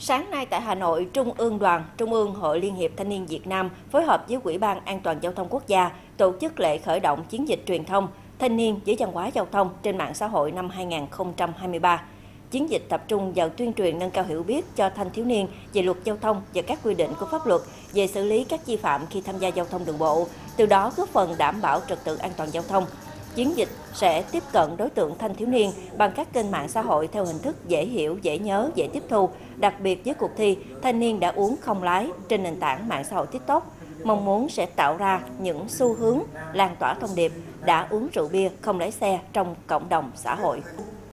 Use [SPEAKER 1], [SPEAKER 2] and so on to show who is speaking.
[SPEAKER 1] Sáng nay tại Hà Nội, Trung ương Đoàn, Trung ương Hội Liên hiệp Thanh niên Việt Nam phối hợp với Ủy ban An toàn Giao thông Quốc gia tổ chức lễ khởi động chiến dịch truyền thông thanh niên với văn hóa giao thông trên mạng xã hội năm 2023. Chiến dịch tập trung vào tuyên truyền nâng cao hiểu biết cho thanh thiếu niên về luật giao thông và các quy định của pháp luật về xử lý các vi phạm khi tham gia giao thông đường bộ, từ đó góp phần đảm bảo trật tự an toàn giao thông. Chiến dịch sẽ tiếp cận đối tượng thanh thiếu niên bằng các kênh mạng xã hội theo hình thức dễ hiểu, dễ nhớ, dễ tiếp thu, đặc biệt với cuộc thi Thanh niên đã uống không lái trên nền tảng mạng xã hội TikTok, mong muốn sẽ tạo ra những xu hướng lan tỏa thông điệp đã uống rượu bia không lái xe trong cộng đồng xã hội.